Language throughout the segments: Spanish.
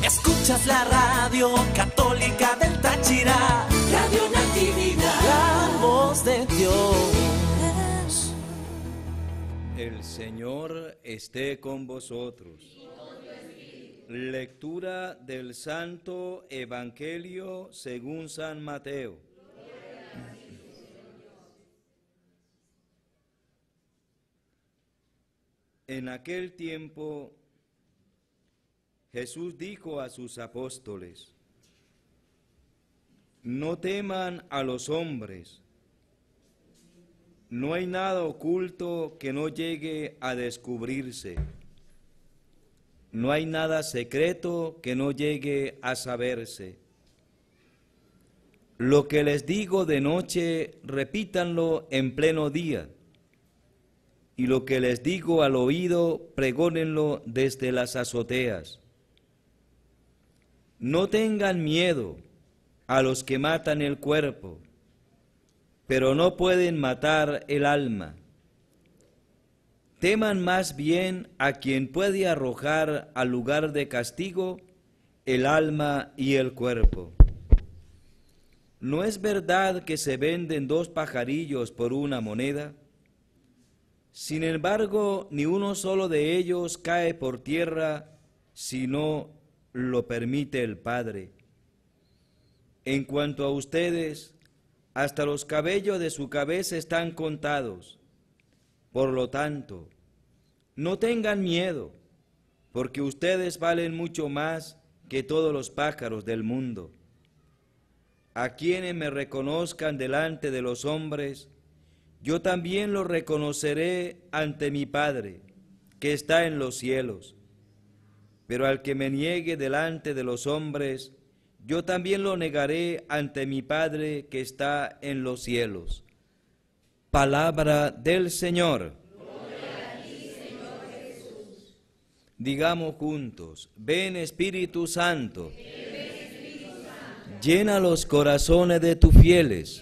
Escuchas la radio católica del Táchira, Radio Natividad, la voz de Dios. El Señor esté con vosotros. Lectura del Santo Evangelio según San Mateo. En aquel tiempo, Jesús dijo a sus apóstoles: no teman a los hombres, no hay nada oculto que no llegue a descubrirse, no hay nada secreto que no llegue a saberse. Lo que les digo de noche, repítanlo en pleno día, y lo que les digo al oído, pregónenlo desde las azoteas. No tengan miedo a los que matan el cuerpo, pero no pueden matar el alma. Teman más bien a quien puede arrojar al lugar de castigo el alma y el cuerpo. ¿No es verdad que se venden 2 pajarillos por una moneda? Sin embargo, ni uno solo de ellos cae por tierra si no lo permite el Padre. En cuanto a ustedes, hasta los cabellos de su cabeza están contados. Por lo tanto, no tengan miedo, porque ustedes valen mucho más que todos los pájaros del mundo. A quienes me reconozcan delante de los hombres, yo también lo reconoceré ante mi Padre, que está en los cielos. Pero al que me niegue delante de los hombres, yo también lo negaré ante mi Padre, que está en los cielos. Palabra del Señor. Gloria a ti, Señor Jesús. Digamos juntos: ven Espíritu Santo. Ven, Espíritu Santo. Llena los corazones de tus fieles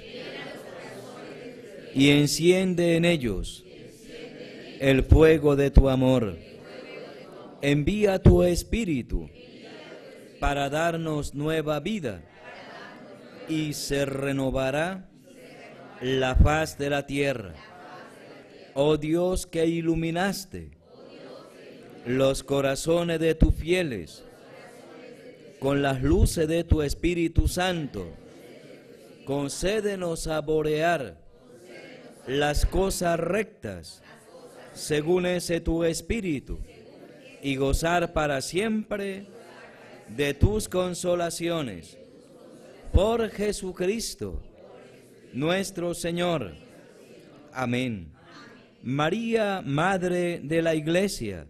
y enciende en ellos el fuego de tu amor. Envía tu Espíritu para darnos nueva vida y se renovará la faz de la tierra. Oh Dios, que iluminaste los corazones de tus fieles con las luces de tu Espíritu Santo, concédenos saborear las cosas rectas según ese tu Espíritu, y gozar para siempre de tus consolaciones. Por Jesucristo, nuestro Señor. Amén. María, Madre de la Iglesia,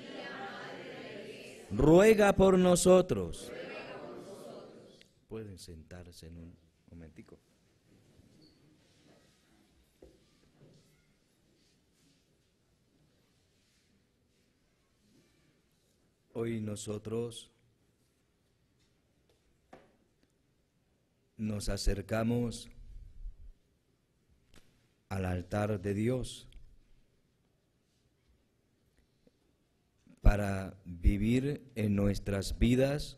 ruega por nosotros. Pueden sentarse en un momentico. Hoy nosotros nos acercamos al altar de Dios para vivir en nuestras vidas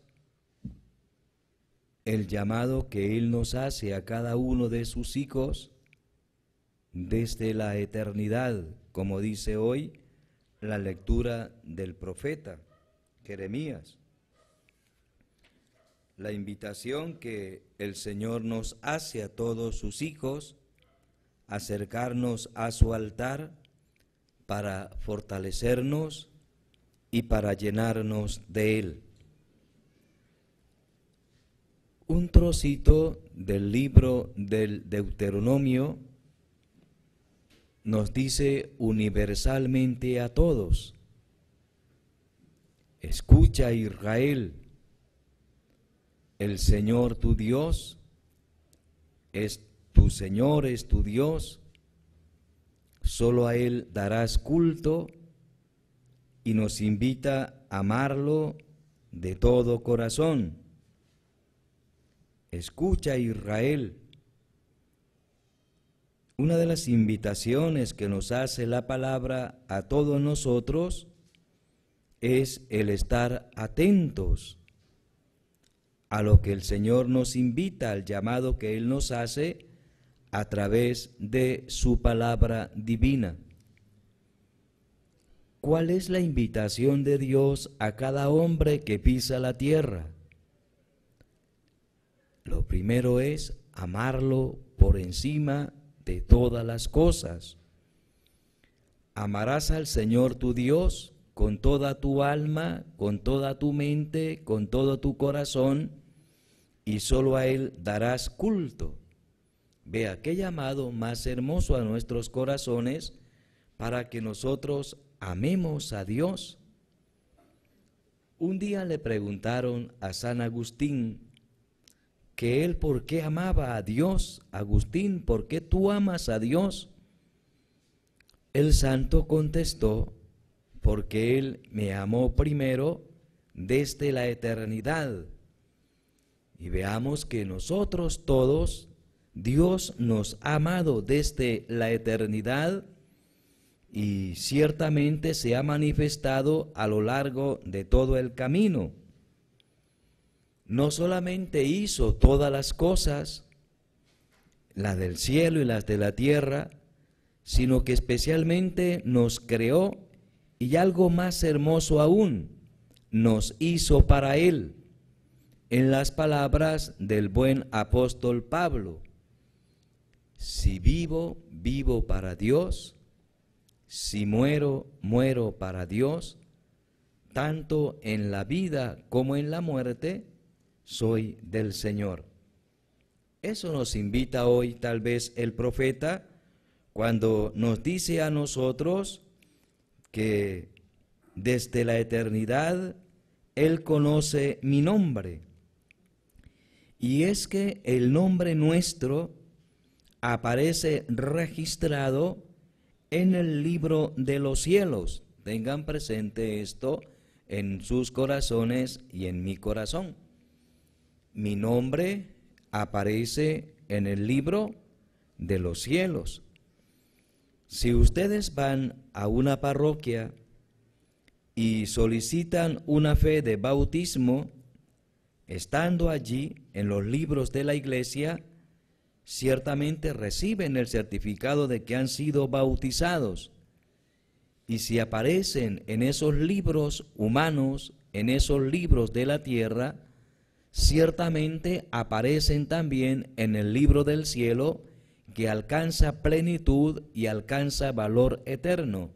el llamado que Él nos hace a cada uno de sus hijos desde la eternidad, como dice hoy la lectura del profeta Jeremías. La invitación que el Señor nos hace a todos sus hijos, acercarnos a su altar para fortalecernos y para llenarnos de Él. Un trocito del libro del Deuteronomio nos dice universalmente a todos: escucha, Israel, el Señor tu Dios es tu Señor, es tu Dios, solo a Él darás culto, y nos invita a amarlo de todo corazón. Escucha, Israel. Una de las invitaciones que nos hace la palabra a todos nosotros es el estar atentos a lo que el Señor nos invita, al llamado que Él nos hace a través de su palabra divina. ¿Cuál es la invitación de Dios a cada hombre que pisa la tierra? Lo primero es amarlo por encima de todas las cosas. Amarás al Señor tu Dios con toda tu alma, con toda tu mente, con todo tu corazón, y solo a Él darás culto. Vea qué llamado más hermoso a nuestros corazones para que nosotros amemos a Dios. Un día le preguntaron a San Agustín que él por qué amaba a Dios. Agustín, ¿por qué tú amas a Dios? El santo contestó, porque Él me amó primero desde la eternidad. Y veamos que nosotros todos, Dios nos ha amado desde la eternidad y ciertamente se ha manifestado a lo largo de todo el camino. No solamente hizo todas las cosas, las del cielo y las de la tierra, sino que especialmente nos creó y algo más hermoso aún, nos hizo para Él. En las palabras del buen apóstol Pablo, si vivo, vivo para Dios, si muero, muero para Dios, tanto en la vida como en la muerte, soy del Señor. Eso nos invita hoy tal vez el profeta cuando nos dice a nosotros que desde la eternidad Él conoce mi nombre. Y es que el nombre nuestro aparece registrado en el libro de los cielos. Tengan presente esto en sus corazones y en mi corazón. Mi nombre aparece en el libro de los cielos. Si ustedes van a una parroquia y solicitan una fe de bautismo, estando allí en los libros de la iglesia, ciertamente reciben el certificado de que han sido bautizados. Y si aparecen en esos libros humanos, en esos libros de la tierra, ciertamente aparecen también en el libro del cielo, que alcanza plenitud y alcanza valor eterno.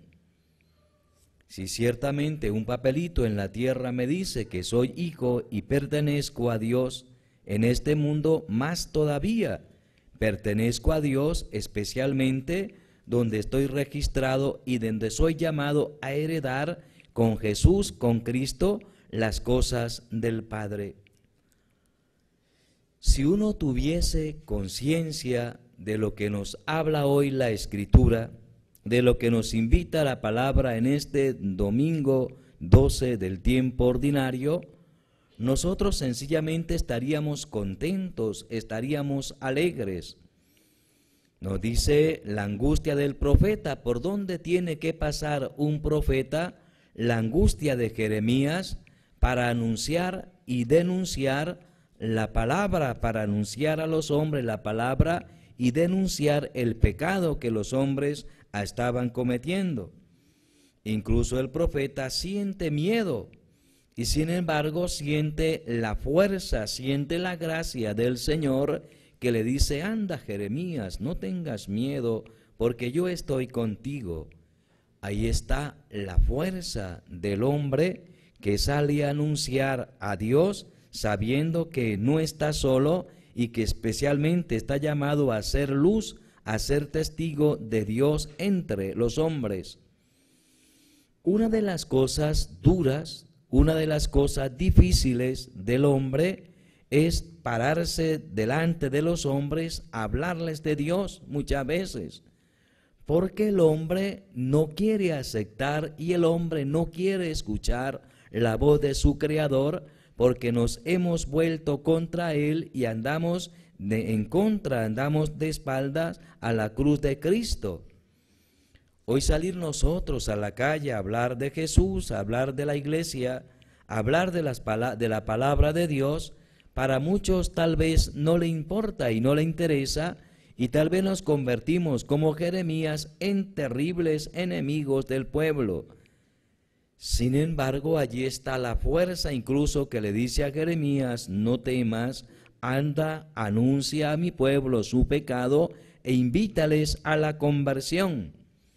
Si ciertamente un papelito en la tierra me dice que soy hijo y pertenezco a Dios, en este mundo más todavía pertenezco a Dios, especialmente donde estoy registrado y donde soy llamado a heredar con Jesús, con Cristo, las cosas del Padre. Si uno tuviese conciencia de lo que nos habla hoy la Escritura, de lo que nos invita la palabra en este domingo 12 del tiempo ordinario, nosotros sencillamente estaríamos contentos, estaríamos alegres. Nos dice la angustia del profeta. ¿Por dónde tiene que pasar un profeta? La angustia de Jeremías para anunciar y denunciar la palabra, para anunciar a los hombres la palabra y denunciar el pecado que los hombres estaban cometiendo. Incluso el profeta siente miedo y sin embargo siente la fuerza, siente la gracia del Señor que le dice: anda, Jeremías, no tengas miedo porque yo estoy contigo. Ahí está la fuerza del hombre que sale a anunciar a Dios sabiendo que no está solo y que especialmente está llamado a ser luz, a ser testigo de Dios entre los hombres. Una de las cosas duras, una de las cosas difíciles del hombre es pararse delante de los hombres a hablarles de Dios muchas veces, porque el hombre no quiere aceptar y el hombre no quiere escuchar la voz de su Creador, porque nos hemos vuelto contra Él y andamos andamos de espaldas a la cruz de Cristo. Hoy salir nosotros a la calle a hablar de Jesús, a hablar de la iglesia, a hablar de la palabra de Dios, Para muchos tal vez no le importa y no le interesa, y tal vez nos convertimos como Jeremías en terribles enemigos del pueblo. Sin embargo, allí está la fuerza incluso que le dice a Jeremías: no temas, anda, anuncia a mi pueblo su pecado e invítales a la conversión.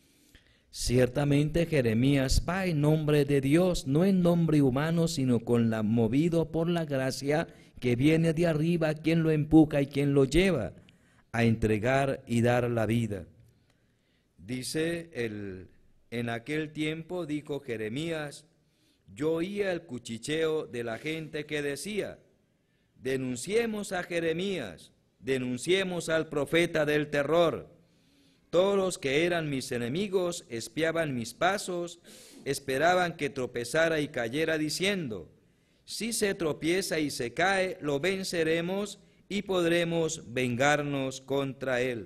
Ciertamente Jeremías va en nombre de Dios, no en nombre humano, sino movido por la gracia que viene de arriba, quien lo empuja y quien lo lleva a entregar y dar la vida. Dice en aquel tiempo dijo Jeremías: yo oía el cuchicheo de la gente que decía: denunciemos a Jeremías, denunciemos al profeta del terror. Todos los que eran mis enemigos espiaban mis pasos, esperaban que tropezara y cayera, diciendo: si se tropieza y se cae, lo venceremos y podremos vengarnos contra él.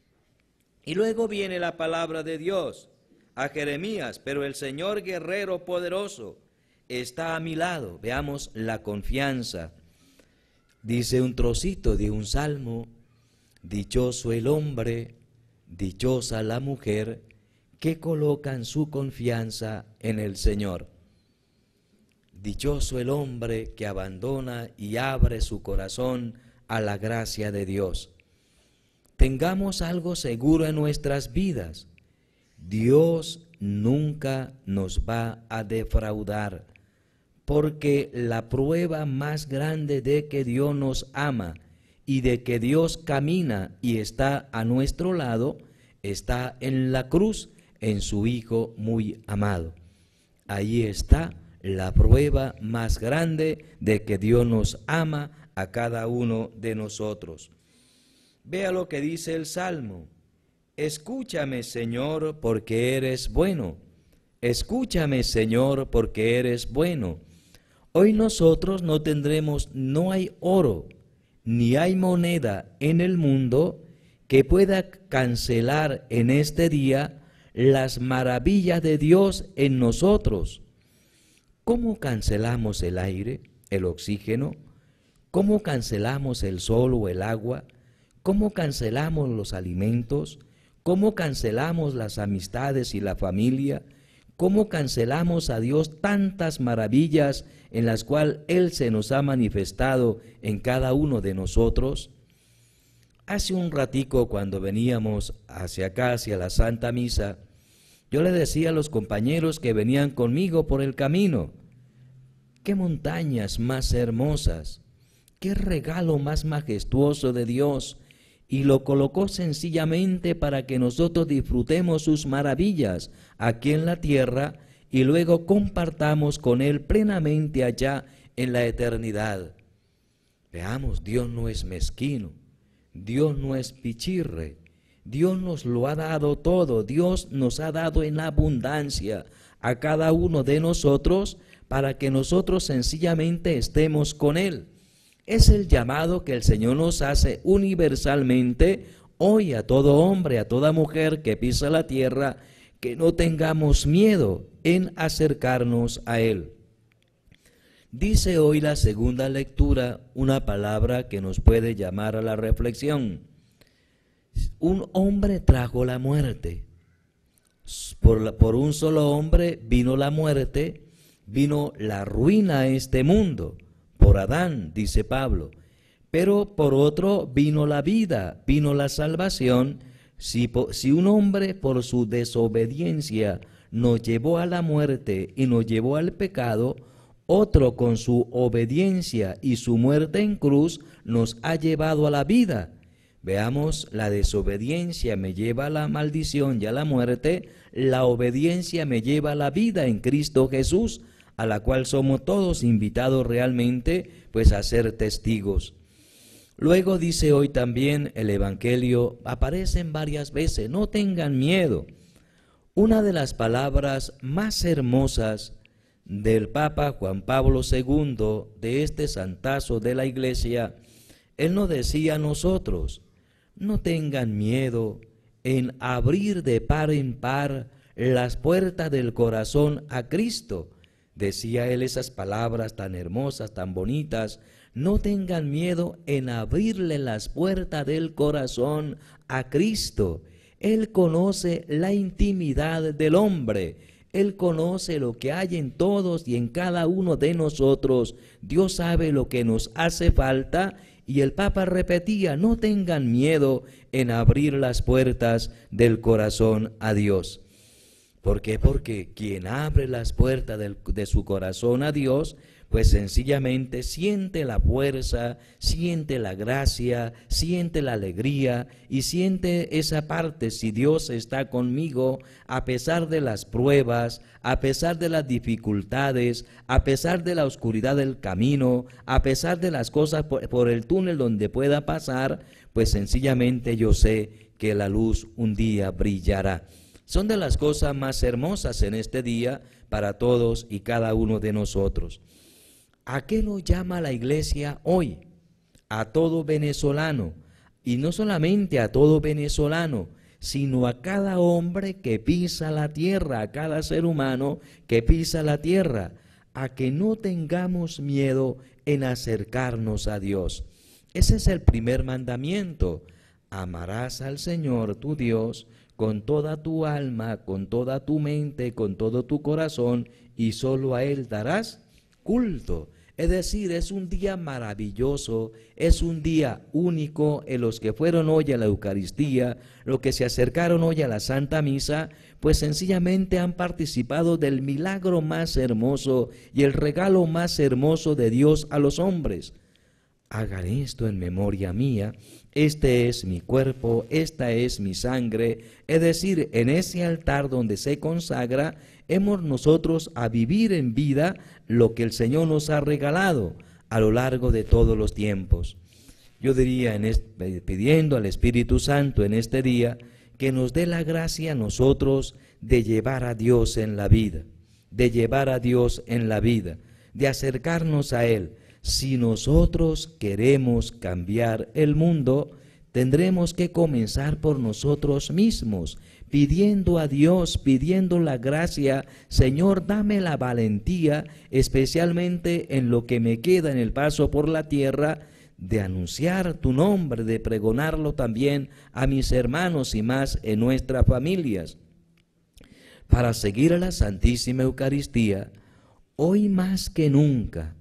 Y luego viene la palabra de Dios a Jeremías: pero el Señor guerrero poderoso está a mi lado. Veamos la confianza. Dice un trocito de un salmo: dichoso el hombre, dichosa la mujer que colocan su confianza en el Señor. Dichoso el hombre que abandona y abre su corazón a la gracia de Dios. Tengamos algo seguro en nuestras vidas: Dios nunca nos va a defraudar, porque la prueba más grande de que Dios nos ama y de que Dios camina y está a nuestro lado está en la cruz, en su Hijo muy amado. Ahí está la prueba más grande de que Dios nos ama a cada uno de nosotros. Vea lo que dice el Salmo: escúchame, Señor, porque eres bueno. Escúchame, Señor, porque eres bueno. Hoy nosotros no hay oro, ni hay moneda en el mundo que pueda cancelar en este día las maravillas de Dios en nosotros. ¿Cómo cancelamos el aire, el oxígeno? ¿Cómo cancelamos el sol o el agua? ¿Cómo cancelamos los alimentos? ¿Cómo cancelamos las amistades y la familia? ¿Cómo cancelamos a Dios tantas maravillas en las cuales Él se nos ha manifestado en cada uno de nosotros? Hace un ratico, cuando veníamos hacia acá, hacia la Santa Misa, yo le decía a los compañeros que venían conmigo por el camino: qué montañas más hermosas, qué regalo más majestuoso de Dios, y lo colocó sencillamente para que nosotros disfrutemos sus maravillas aquí en la tierra y luego compartamos con Él plenamente allá en la eternidad. Veamos, Dios no es mezquino, Dios no es pichirre, Dios nos lo ha dado todo, Dios nos ha dado en abundancia a cada uno de nosotros para que nosotros sencillamente estemos con Él. Es el llamado que el Señor nos hace universalmente hoy a todo hombre, a toda mujer que pisa la tierra, que no tengamos miedo en acercarnos a Él. Dice hoy la segunda lectura una palabra que nos puede llamar a la reflexión. Un hombre trajo la muerte. Por un solo hombre vino la muerte, vino la ruina a este mundo. Por Adán, dice Pablo. Pero por otro vino la vida, vino la salvación. Si un hombre por su desobediencia nos llevó a la muerte y nos llevó al pecado, otro con su obediencia y su muerte en cruz nos ha llevado a la vida. Veamos, la desobediencia me lleva a la maldición y a la muerte, la obediencia me lleva a la vida en Cristo Jesús, a la cual somos todos invitados realmente pues a ser testigos. Luego dice hoy también el Evangelio, aparecen varias veces: no tengan miedo. Una de las palabras más hermosas del Papa Juan Pablo II, de este santazo de la Iglesia, él nos decía a nosotros: no tengan miedo en abrir de par en par las puertas del corazón a Cristo. Decía él esas palabras tan hermosas, tan bonitas. No tengan miedo en abrirle las puertas del corazón a Cristo. Él conoce la intimidad del hombre. Él conoce lo que hay en todos y en cada uno de nosotros. Dios sabe lo que nos hace falta. Y el Papa repetía, no tengan miedo en abrir las puertas del corazón a Dios. ¿Por qué? Porque quien abre las puertas de su corazón a Dios, pues sencillamente siente la fuerza, siente la gracia, siente la alegría y siente esa parte, si Dios está conmigo, a pesar de las pruebas, a pesar de las dificultades, a pesar de la oscuridad del camino, a pesar de las cosas por el túnel donde pueda pasar, pues sencillamente yo sé que la luz un día brillará. Son de las cosas más hermosas en este día para todos y cada uno de nosotros. ¿A qué nos llama la iglesia hoy? A todo venezolano, y no solamente a todo venezolano, sino a cada hombre que pisa la tierra, a cada ser humano que pisa la tierra, a que no tengamos miedo en acercarnos a Dios. Ese es el primer mandamiento. Amarás al Señor tu Dios con toda tu alma, con toda tu mente, con todo tu corazón, y solo a Él darás culto. Es decir, es un día maravilloso, es un día único en los que fueron hoy a la Eucaristía, los que se acercaron hoy a la Santa Misa, pues sencillamente han participado del milagro más hermoso y el regalo más hermoso de Dios a los hombres. Hagan esto en memoria mía, este es mi cuerpo, esta es mi sangre, es decir, en ese altar donde se consagra, hemos nosotros a vivir en vida lo que el Señor nos ha regalado a lo largo de todos los tiempos. Yo diría, pidiendo al Espíritu Santo en este día, que nos dé la gracia a nosotros de llevar a Dios en la vida, de llevar a Dios en la vida, de acercarnos a Él. Si nosotros queremos cambiar el mundo, tendremos que comenzar por nosotros mismos, pidiendo a Dios, pidiendo la gracia. Señor, dame la valentía, especialmente en lo que me queda en el paso por la tierra, de anunciar tu nombre, de pregonarlo también a mis hermanos y más en nuestras familias. Para seguir a la Santísima Eucaristía, hoy más que nunca,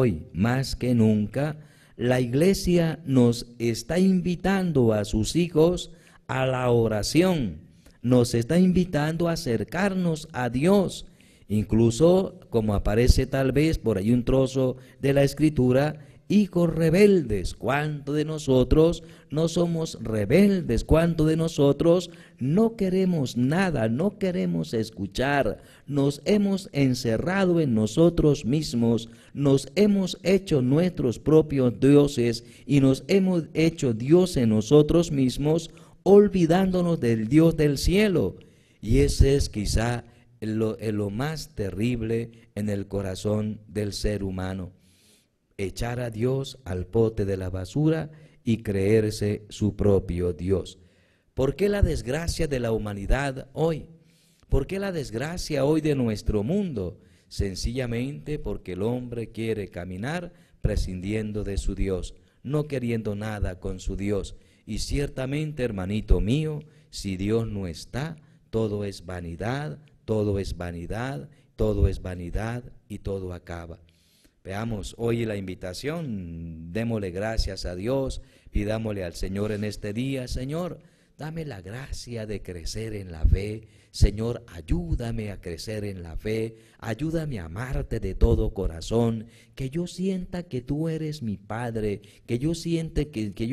la Iglesia nos está invitando a sus hijos a la oración, nos está invitando a acercarnos a Dios. Incluso, como aparece tal vez por ahí un trozo de la Escritura, hijos rebeldes. ¿Cuántos de nosotros no somos rebeldes? ¿Cuántos de nosotros no queremos nada, no queremos escuchar? Nos hemos encerrado en nosotros mismos, nos hemos hecho nuestros propios dioses y nos hemos hecho Dios en nosotros mismos, olvidándonos del Dios del cielo. Y ese es quizá lo más terrible en el corazón del ser humano. Echar a Dios al pote de la basura y creerse su propio Dios. ¿Por qué la desgracia de la humanidad hoy? ¿Por qué la desgracia hoy de nuestro mundo? Sencillamente porque el hombre quiere caminar prescindiendo de su Dios, no queriendo nada con su Dios. Y ciertamente, hermanito mío, si Dios no está, todo es vanidad, todo es vanidad, todo es vanidad y todo acaba. Veamos hoy la invitación, démosle gracias a Dios, pidámosle al Señor en este día, Señor, dame la gracia de crecer en la fe, Señor, ayúdame a crecer en la fe, ayúdame a amarte de todo corazón, que yo sienta que tú eres mi Padre, que yo siente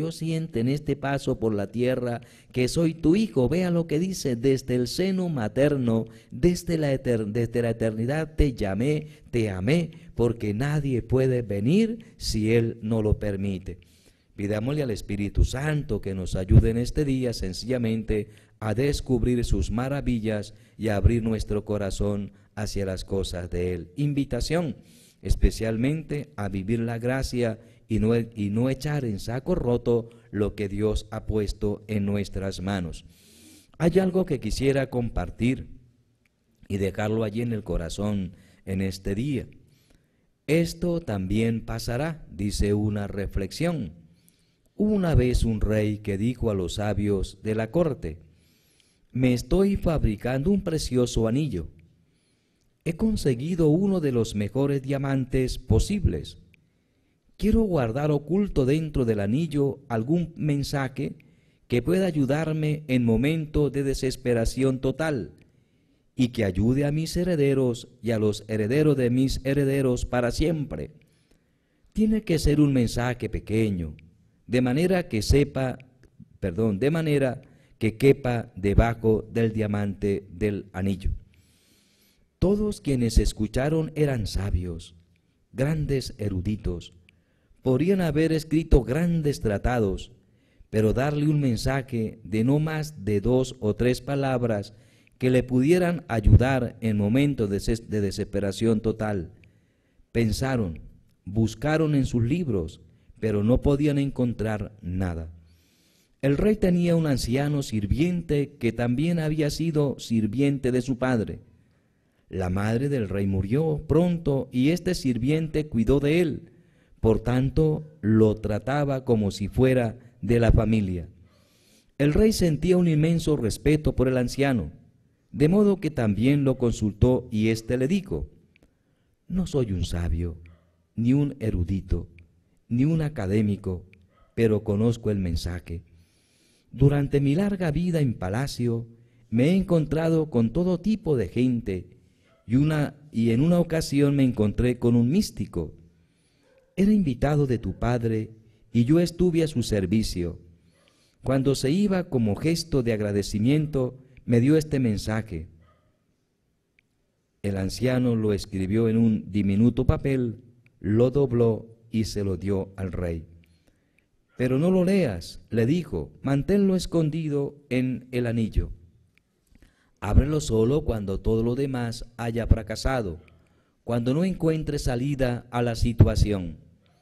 en este paso por la tierra que soy tu hijo. Vea lo que dice, desde el seno materno, desde la eternidad te llamé, te amé, porque nadie puede venir si Él no lo permite. Pidámosle al Espíritu Santo que nos ayude en este día sencillamente a descubrir sus maravillas y a abrir nuestro corazón hacia las cosas de Él. Invitación especialmente a vivir la gracia y no echar en saco roto lo que Dios ha puesto en nuestras manos. Hay algo que quisiera compartir y dejarlo allí en el corazón en este día. Esto también pasará, dice una reflexión. Una vez un rey que dijo a los sabios de la corte: me estoy fabricando un precioso anillo. He conseguido uno de los mejores diamantes posibles. Quiero guardar oculto dentro del anillo algún mensaje que pueda ayudarme en momentos de desesperación total y que ayude a mis herederos y a los herederos de mis herederos para siempre. Tiene que ser un mensaje pequeño, de manera que quepa debajo del diamante del anillo. Todos quienes escucharon eran sabios, grandes eruditos. Podrían haber escrito grandes tratados, pero darle un mensaje de no más de 2 o 3 palabras que le pudieran ayudar en momentos de desesperación total. Pensaron, buscaron en sus libros, pero no podían encontrar nada. El rey tenía un anciano sirviente que también había sido sirviente de su padre. La madre del rey murió pronto y este sirviente cuidó de él, por tanto lo trataba como si fuera de la familia. El rey sentía un inmenso respeto por el anciano, de modo que también lo consultó y éste le dijo: no soy un sabio, ni un erudito, ni un académico, pero conozco el mensaje. Durante mi larga vida en palacio me he encontrado con todo tipo de gente y en una ocasión me encontré con un místico. Era invitado de tu padre y yo estuve a su servicio. Cuando se iba, como gesto de agradecimiento, me dio este mensaje. El anciano lo escribió en un diminuto papel, lo dobló y se lo dio al rey. Pero no lo leas, le dijo, manténlo escondido en el anillo. Ábrelo solo cuando todo lo demás haya fracasado, cuando no encuentre salida a la situación.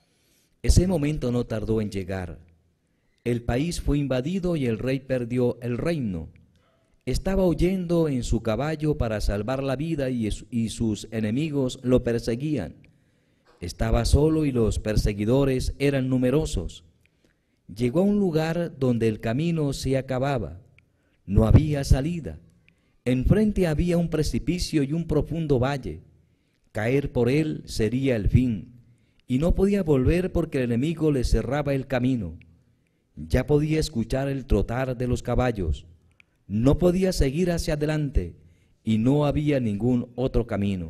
Ese momento no tardó en llegar. El país fue invadido y el rey perdió el reino. Estaba huyendo en su caballo para salvar la vida y sus enemigos lo perseguían. Estaba solo y los perseguidores eran numerosos. Llegó a un lugar donde el camino se acababa. No había salida. Enfrente había un precipicio y un profundo valle. Caer por él sería el fin, y no podía volver porque el enemigo le cerraba el camino. Ya podía escuchar el trotar de los caballos. No podía seguir hacia adelante, y no había ningún otro camino.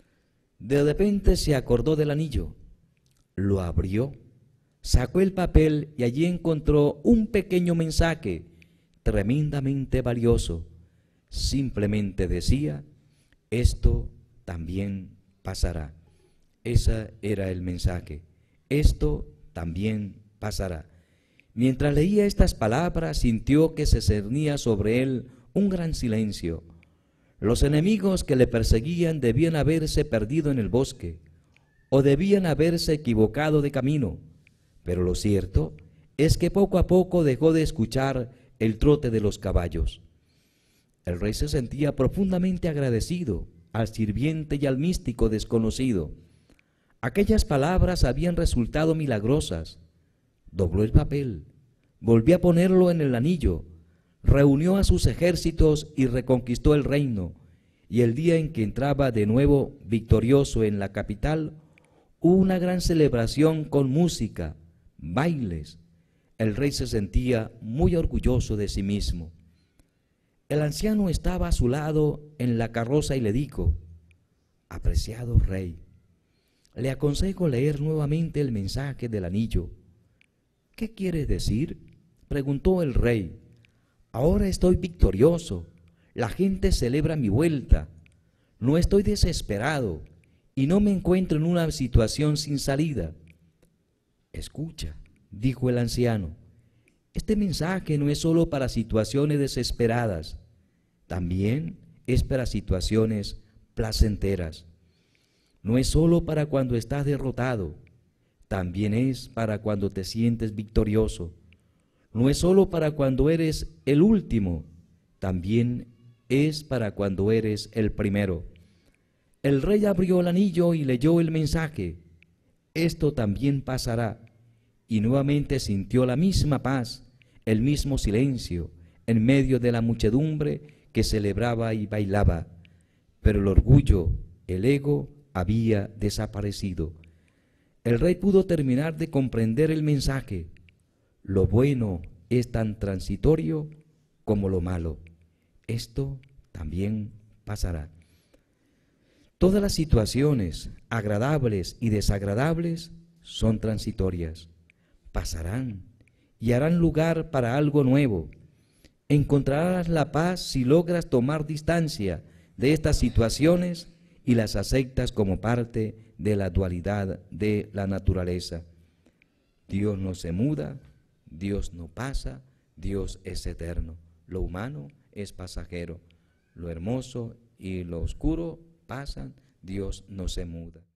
De repente se acordó del anillo. Lo abrió, sacó el papel y allí encontró un pequeño mensaje tremendamente valioso. Simplemente decía: esto también pasará. Ese era el mensaje. Esto también pasará. Mientras leía estas palabras, sintió que se cernía sobre él un gran silencio. Los enemigos que le perseguían debían haberse perdido en el bosque, o debían haberse equivocado de camino, pero lo cierto es que poco a poco dejó de escuchar el trote de los caballos. El rey se sentía profundamente agradecido al sirviente y al místico desconocido. Aquellas palabras habían resultado milagrosas. Dobló el papel, volvió a ponerlo en el anillo, reunió a sus ejércitos y reconquistó el reino, y el día en que entraba de nuevo victorioso en la capital, hubo una gran celebración con música, bailes. El rey se sentía muy orgulloso de sí mismo. El anciano estaba a su lado en la carroza y le dijo: apreciado rey, le aconsejo leer nuevamente el mensaje del anillo. ¿Qué quiere decir?, preguntó el rey. Ahora estoy victorioso, la gente celebra mi vuelta, no estoy desesperado y no me encuentro en una situación sin salida. Escucha, dijo el anciano, este mensaje no es solo para situaciones desesperadas, también es para situaciones placenteras. No es solo para cuando estás derrotado, también es para cuando te sientes victorioso. No es solo para cuando eres el último, también es para cuando eres el primero. El rey abrió el anillo y leyó el mensaje. Esto también pasará. Y nuevamente sintió la misma paz, el mismo silencio, en medio de la muchedumbre que celebraba y bailaba. Pero el orgullo, el ego, había desaparecido. El rey pudo terminar de comprender el mensaje. Lo bueno es tan transitorio como lo malo. Esto también pasará. Todas las situaciones, agradables y desagradables, son transitorias. Pasarán y harán lugar para algo nuevo. Encontrarás la paz si logras tomar distancia de estas situaciones y las aceptas como parte de la dualidad de la naturaleza. Dios no se muda, Dios no pasa, Dios es eterno. Lo humano es pasajero. Lo hermoso y lo oscuro pasan, Dios no se muda.